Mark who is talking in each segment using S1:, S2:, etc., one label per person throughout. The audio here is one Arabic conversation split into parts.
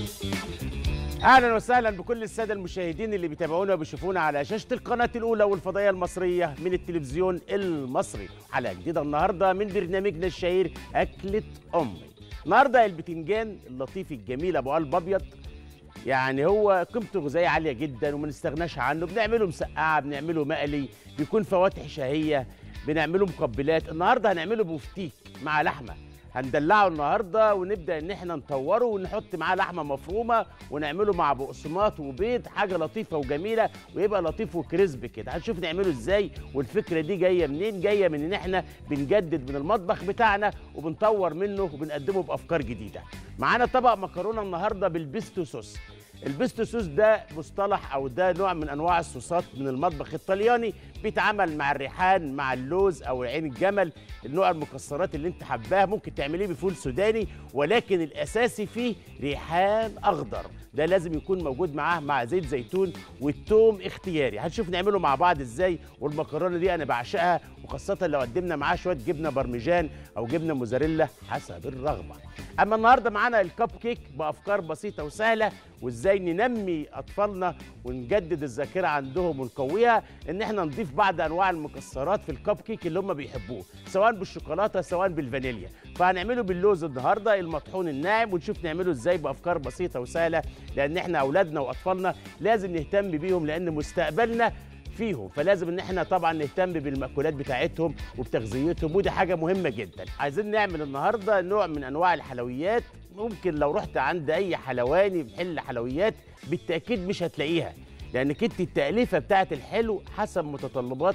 S1: اهلا وسهلا بكل الساده المشاهدين اللي بيتابعونا وبيشوفونا على شاشه القناه الاولى والفضائيه المصريه من التلفزيون المصري. حلقه جديده النهارده من برنامجنا الشهير اكله امي. النهارده البتنجان اللطيف الجميل ابو قلب ابيض، يعني هو قيمته الغذائيه عاليه جدا وما نستغناش عنه. بنعمله مسقعه، بنعمله مقلي، بيكون فواتح شهيه، بنعمله مقبلات. النهارده هنعمله بفتيك مع لحمه، هندلعه النهارده ونبدا ان احنا نطوره ونحط معاه لحمه مفرومه ونعمله مع بقسماط وبيض، حاجه لطيفه وجميله ويبقى لطيف وكريسب كده. هنشوف نعمله ازاي، والفكره دي جايه منين؟ جايه من ان احنا بنجدد من المطبخ بتاعنا وبنطور منه وبنقدمه بافكار جديده. معانا طبق مكرونه النهارده بالبيستو صوص. البيستو صوص ده مصطلح او ده نوع من انواع الصوصات من المطبخ الطلياني، بيتعمل مع الريحان، مع اللوز او عين الجمل، النوع المكسرات اللي انت حباها. ممكن تعمليه بفول سوداني، ولكن الاساسي فيه ريحان اخضر، ده لازم يكون موجود معاه مع زيت زيتون والثوم اختياري. هنشوف نعمله مع بعض ازاي. والمكرونه دي انا بعشقها، وخاصه لو قدمنا معاها شويه جبنه بارميجان او جبنه موزاريلا حسب الرغبه. اما النهارده معانا الكب كيك بافكار بسيطه وسهله، وازاي ننمي اطفالنا ونجدد الذاكره عندهم ونقويها، ان احنا نضيف بعض انواع المكسرات في الكب كيك اللي هم بيحبوه، سواء بالشوكولاته سواء بالفانيليا. فهنعمله باللوز النهارده المطحون الناعم، ونشوف نعمله ازاي بافكار بسيطه وسهله، لان احنا اولادنا واطفالنا لازم نهتم بيهم، لان مستقبلنا فيهم، فلازم ان احنا طبعا نهتم بالمأكولات بتاعتهم وبتغذيتهم، ودي حاجه مهمه جدا. عايزين نعمل النهارده نوع من انواع الحلويات. ممكن لو رحت عند اي حلواني محل حلويات بالتاكيد مش هتلاقيها، لانك انت التأليفه بتاعت الحلو حسب متطلبات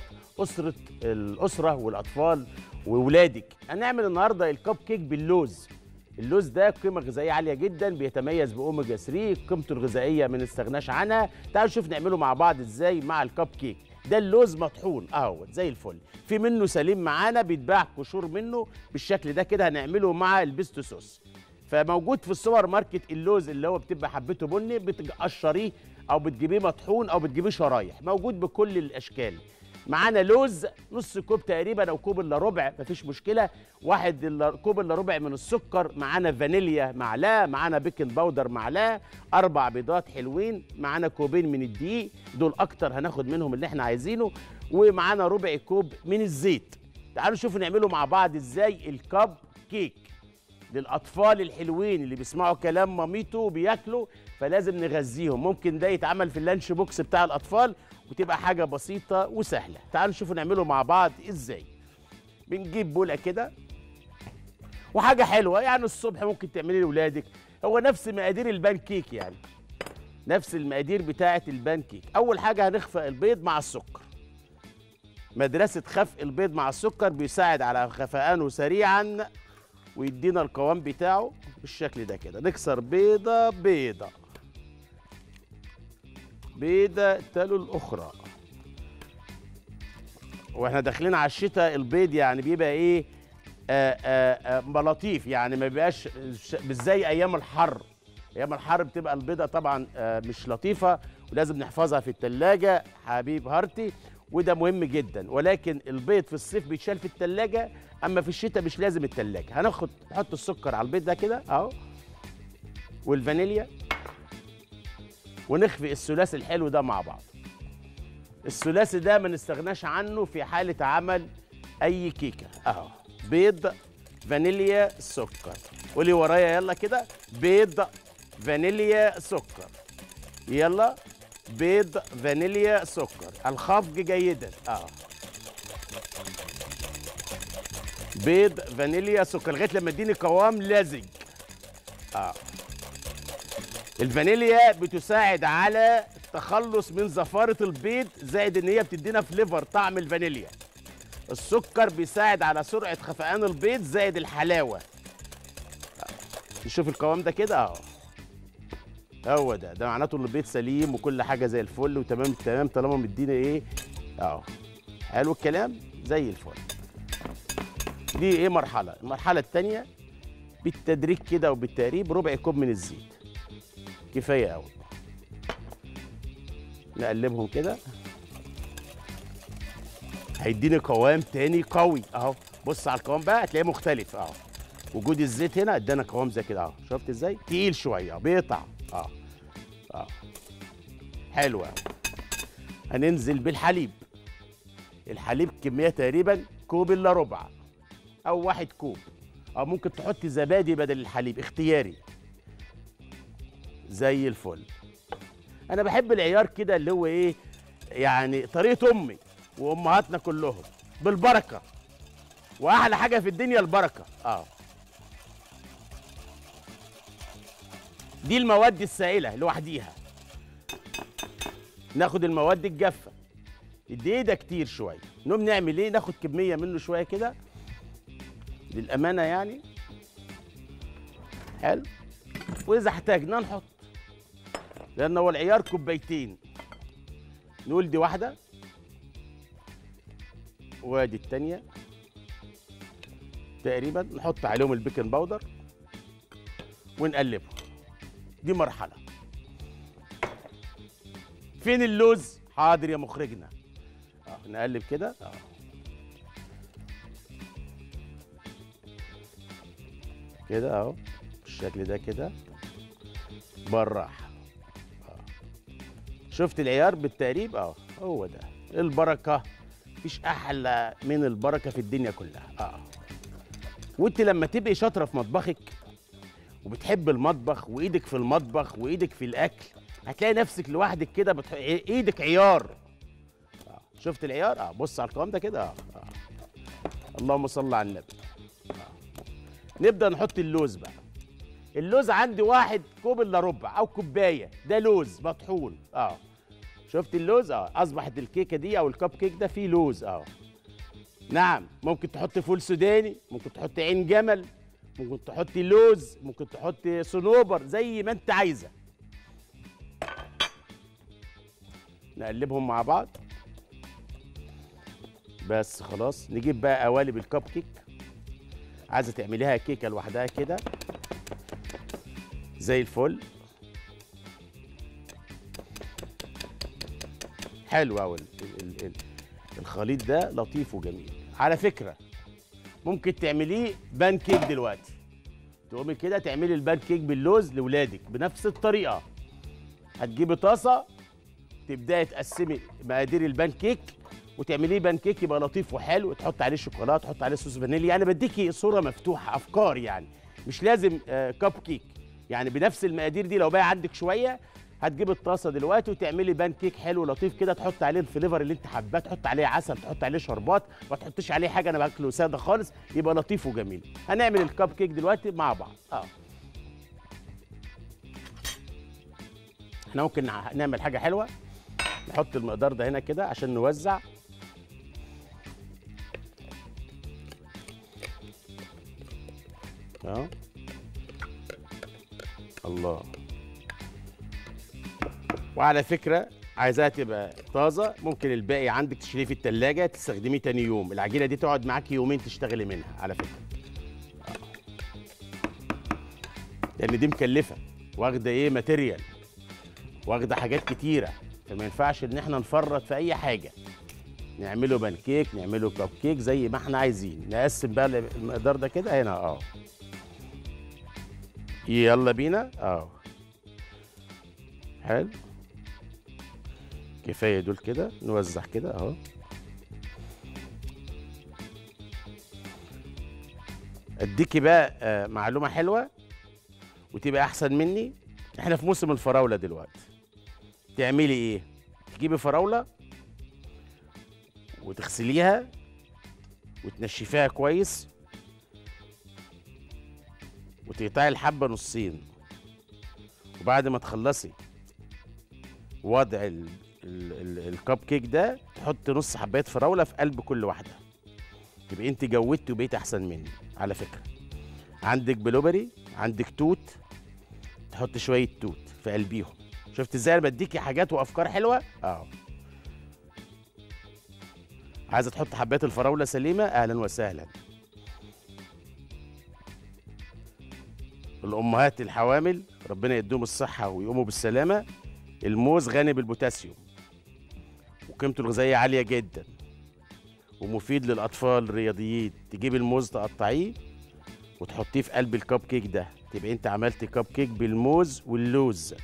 S1: الاسره والاطفال وولادك. هنعمل النهارده الكب كيك باللوز. اللوز ده قيمة غذائية عالية جدا، بيتميز بأوميجا 3، قيمته الغذائية ما نستغناش عنها. تعالوا نشوف نعمله مع بعض ازاي مع الكب كيك. ده اللوز مطحون اهو زي الفل، في منه سليم معانا بيتباع قشور منه بالشكل ده كده. هنعمله مع البيستو صوص، فموجود في السوبر ماركت اللوز اللي هو بتبقى حبته بني، بتقشريه او بتجيبيه مطحون او بتجيبيه شرايح، موجود بكل الاشكال. معانا لوز نص كوب تقريبا او كوب الا ربع، مفيش مشكله. كوب الا ربع من السكر، معانا فانيليا معلقه، معانا بيكنج باودر معلقه، 4 بيضات حلوين، معانا كوبين من الدقيق، دول اكتر هناخد منهم اللي احنا عايزينه، ومعانا ربع كوب من الزيت. تعالوا نشوفوا نعمله مع بعض ازاي الكب كيك للاطفال الحلوين اللي بيسمعوا كلام ماميته وبياكلوا، فلازم نغذيهم. ممكن ده يتعمل في اللانش بوكس بتاع الاطفال وتبقى حاجه بسيطه وسهله. تعالوا نشوفوا نعمله مع بعض ازاي. بنجيب بوله كده، وحاجه حلوه يعني الصبح ممكن تعملي لاولادك، هو نفس مقادير البان كيك، يعني نفس المقادير بتاعه البان كيك. اول حاجه هنخفق البيض مع السكر. مدرسه خفق البيض مع السكر بيساعد على خفقانه سريعا ويدينا القوام بتاعه بالشكل ده كده. نكسر بيضه بيضه بيضه تلو الاخرى، واحنا داخلين على الشتاء البيض يعني بيبقى ايه، لطيف، يعني ما بيبقاش مش زي ايام الحر. ايام الحر بتبقى البيضه طبعا مش لطيفه، ولازم نحفظها في التلاجة حبيب هارتي، وده مهم جدا. ولكن البيض في الصيف بيتشال في التلاجة، اما في الشتاء مش لازم التلاجة. نحط السكر على البيض ده كده اهو، والفانيليا، ونخفق الثلاثي الحلو ده مع بعض. الثلاثي ده ما نستغناش عنه في حالة عمل أي كيكة أهو. بيض، فانيليا، سكر. قولي ورايا يلا كده: بيض، فانيليا، سكر. يلا، بيض، فانيليا، سكر. الخفق جيدا أهو. بيض، فانيليا، سكر لغاية لما اديني قوام لزج أهو. الفانيليا بتساعد على التخلص من زفارة البيض، زائد ان هي بتدينا فليفر طعم الفانيليا. السكر بيساعد على سرعة خفقان البيض زائد الحلاوة. نشوف القوام ده كده اهو. هو ده معناته ان البيض سليم وكل حاجة زي الفل وتمام التمام، طالما مدينا ايه اهو. حلو الكلام زي الفل. دي ايه مرحلة. المرحلة التانية بالتدريج كده وبالتقريب ربع كوب من الزيت كفايه قوي. نقلبهم كده، هيديني قوام تاني قوي اهو. بص على القوام بقى هتلاقيه مختلف اهو. وجود الزيت هنا ادانا قوام زي كده اهو. شفت ازاي؟ تقيل شويه بيقطع. اه حلوه. هننزل بالحليب. الحليب كميه تقريبا كوب الا ربع او 1 كوب، او ممكن تحط زبادي بدل الحليب، اختياري. زي الفل. انا بحب العيار كده اللي هو ايه، يعني طريقه امي وامهاتنا كلهم، بالبركه. واحلى حاجه في الدنيا البركه. دي المواد السائله لوحديها. ناخد المواد الجافه، الدقيق ده كتير شويه، نقوم نعمل ايه؟ ناخد كميه منه شويه كده للامانه يعني. حلو. واذا احتاجنا نحط، لان هو العيار كوبايتين. نقول دي واحده وادي التانيه تقريبا. نحط عليهم البيكنج باودر ونقلبهم. دي مرحله. فين اللوز؟ حاضر يا مخرجنا. نقلب كده. كده اهو بالشكل ده كده بالراحه. شفت العيار بالتقريب؟ هو ده البركه. مفيش احلى من البركه في الدنيا كلها. وانت لما تبقي شاطره في مطبخك وبتحب المطبخ وايدك في المطبخ وايدك في الاكل، هتلاقي نفسك لوحدك كده ايدك عيار. شفت العيار؟ بص على القوام ده كده. اللهم صل على النبي. نبدا نحط اللوز بقى. اللوز عندي 1 كوب الا ربع او كوبايه، ده لوز مطحون. شفت اللوز؟ اصبحت الكيكه دي او الكب كيك ده فيه لوز. نعم. ممكن تحط فول سوداني، ممكن تحط عين جمل، ممكن تحطي لوز، ممكن تحطي صنوبر، زي ما انت عايزه. نقلبهم مع بعض. بس خلاص. نجيب بقى قوالب الكب كيك. عايزه تعمليها كيكه لوحدها كده زي الفل. حلو قوي. الخليط ده لطيف وجميل على فكره. ممكن تعمليه بان كيك دلوقتي. تقومي كده تعملي البان كيك باللوز لاولادك بنفس الطريقه. هتجيبي طاسه، تبداي تقسمي مقادير البان كيك وتعمليه بان كيك يبقى لطيف وحلو. تحط عليه شوكولاته، تحط عليه صوص فانيليا. انا بديكي صوره مفتوحه، افكار يعني. مش لازم كب كيك يعني. بنفس المقادير دي لو بقى عندك شويه، هتجيب الطاسه دلوقتي وتعملي بان كيك حلو لطيف كده. تحط عليه الفليفر اللي انت حباه، تحط عليه عسل، تحط عليه شربات، ما تحطيش عليه حاجه. انا باكله ساده خالص، يبقى لطيف وجميل. هنعمل الكب كيك دلوقتي مع بعض. احنا ممكن نعمل حاجه حلوه. نحط المقدار ده هنا كده عشان نوزع. الله. وعلى فكره عايزاها تبقى طازه، ممكن الباقي عندك تشيليه في التلاجة تستخدميه تاني يوم. العجينه دي تقعد معاكي يومين تشتغلي منها على فكره. لان دي مكلفه، واخده ايه؟ ماتيريال، واخده حاجات كتيره. فما ينفعش ان احنا نفرط في اي حاجه. نعمله بان كيك، نعمله كب كيك زي ما احنا عايزين. نقسم بقى المقدار ده كده هنا. يلا بينا. حلو. كفايه دول كده. نوزع كده اهو. اديكي بقى معلومه حلوه وتبقى احسن مني. احنا في موسم الفراوله دلوقتي. تعملي ايه؟ تجيبي فراوله وتغسليها وتنشفيها كويس وتقطعي الحبه نصين. وبعد ما تخلصي وضع الكب كيك ده، تحط نص حبايه فراوله في قلب كل واحده. تبقى انت جودتي وبقيت احسن مني على فكره. عندك بلوبري، عندك توت، تحط شويه توت في قلبيهم. شفت ازاي انا بديكي حاجات وافكار حلوه؟ عايزه تحط حبات الفراوله سليمه؟ اهلا وسهلا. الامهات الحوامل ربنا يديهم الصحه ويقوموا بالسلامه. الموز غني بالبوتاسيوم وقيمته الغذائيه عاليه جدا ومفيد للاطفال الرياضيين. تجيب الموز تقطعيه وتحطيه في قلب الكب كيك ده، تبقى انت عملت كب كيك بالموز واللوز.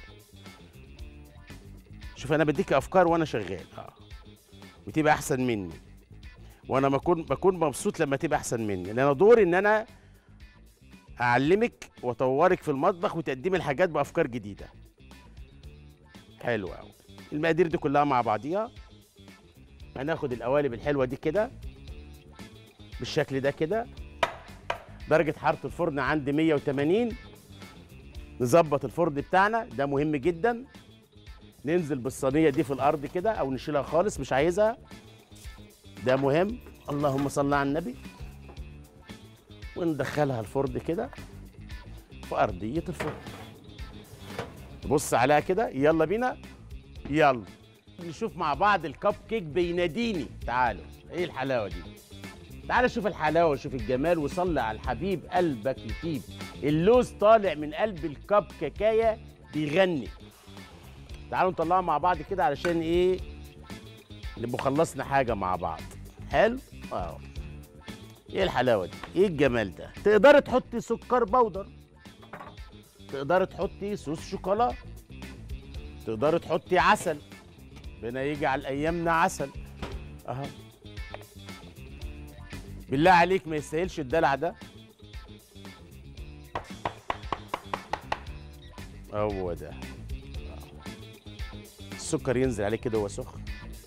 S1: شوف انا بديك افكار وانا شغال وتبقى احسن مني، وانا بكون مبسوط لما تبقى احسن مني، لان انا دوري ان انا اعلمك واطورك في المطبخ وتقدمي الحاجات بافكار جديده. حلو قوي. المقادير دي كلها مع بعضيها. هناخد القوالب الحلوه دي كده بالشكل ده كده. درجه حراره الفرن عندي 180. نظبط الفرن بتاعنا ده مهم جدا. ننزل بالصينيه دي في الارض كده او نشيلها خالص مش عايزها، ده مهم. اللهم صل على النبي. وندخلها الفرن كده في ارضيه الفرن. نبص عليها كده. يلا بينا، يلا نشوف مع بعض الكب كيك بيناديني. تعالوا، ايه الحلاوه دي؟ تعالوا شوف الحلاوه وشوف الجمال وصلي على الحبيب قلبك يطيب. اللوز طالع من قلب الكب كيكايه بيغني. تعالوا نطلعها مع بعض كده علشان ايه؟ نبقى خلصنا حاجه مع بعض. حلو؟ ايه الحلاوه دي؟ ايه الجمال ده؟ تقدري تحطي سكر بودر، تقدري تحطي صوص شوكولا، تقدري تحطي عسل. ربنا يجعل ايامنا عسل. اهو. بالله عليك ما يستاهلش الدلع ده. هو ده. السكر ينزل عليه كده وهو سخن.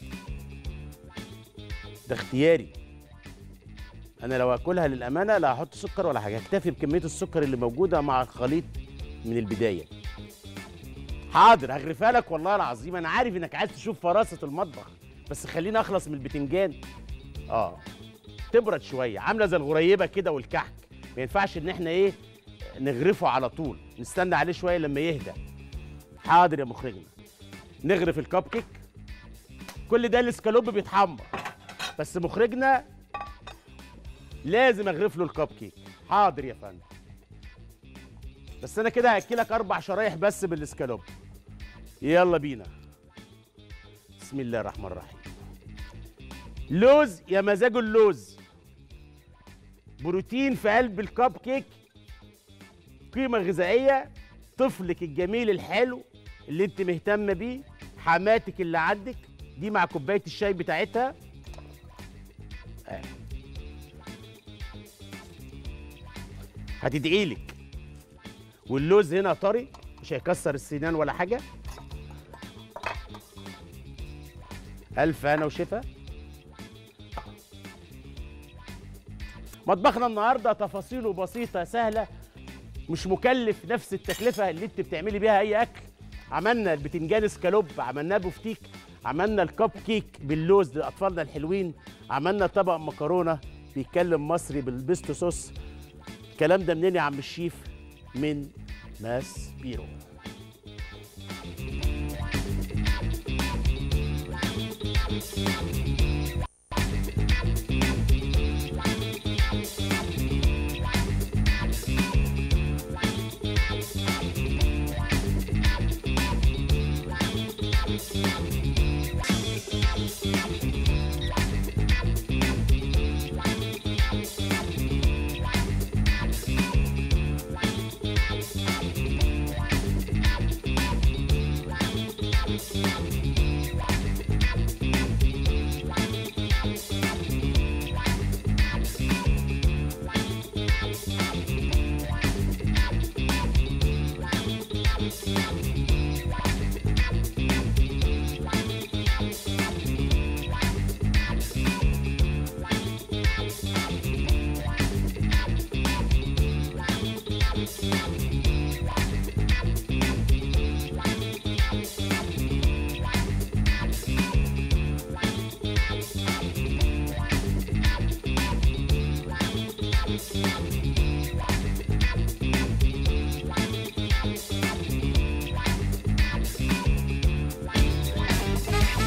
S1: ده اختياري. انا لو اكلها للامانه لا هحط سكر ولا حاجه، هكتفي بكميه السكر اللي موجوده مع الخليط من البدايه. حاضر هغرفها لك والله العظيم. انا عارف انك عايز تشوف فراسه المطبخ، بس خليني اخلص من البتنجان. تبرد شويه، عامله زي الغريبه كده والكحك. ما ينفعش ان احنا ايه نغرفه على طول، نستنى عليه شويه لما يهدى. حاضر يا مخرجنا. نغرف الكب كيك. كل ده الاسكالوب بيتحمر، بس مخرجنا لازم اغرف له الكب كيك. حاضر يا فندم. بس انا كده هاكلك 4 شرايح بس بالاسكالوب. يلا بينا. بسم الله الرحمن الرحيم. لوز يا مزاج اللوز. بروتين في قلب الكب كيك، قيمة غذائية. طفلك الجميل الحلو اللي انت مهتمة بيه، حماتك اللي عندك دي مع كوباية الشاي بتاعتها. هتدعيلك. واللوز هنا طري مش هيكسر السنان ولا حاجة. ألف هنا وشفا. مطبخنا النهارده تفاصيله بسيطة سهلة، مش مكلف نفس التكلفة اللي انت بتعملي بيها أي أكل. عملنا البتنجان اسكالوب، عملناه بفتيك، عملنا الكب كيك باللوز لأطفالنا الحلوين، عملنا طبق مكرونة بيتكلم مصري بالبيستو صوص. الكلام ده منين يا عم الشيف؟ من ماس بيرو.